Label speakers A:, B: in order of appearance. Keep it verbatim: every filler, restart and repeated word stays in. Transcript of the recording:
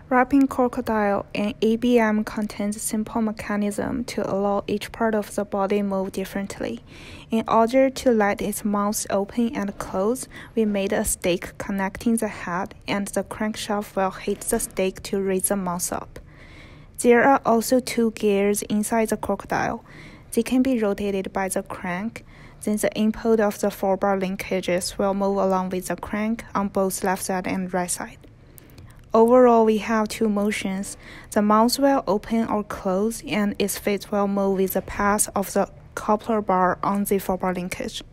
A: Wrapping crocodile, an A B M contains a simple mechanism to allow each part of the body move differently. In order to let its mouth open and close, we made a stake connecting the head, and the crankshaft will hit the stake to raise the mouth up. There are also two gears inside the crocodile. They can be rotated by the crank. Then the input of the four-bar linkages will move along with the crank on both left side and right side. Overall, we have two motions. The mouth will open or close, and its feet will move with the path of the coupler bar on the four-bar linkage.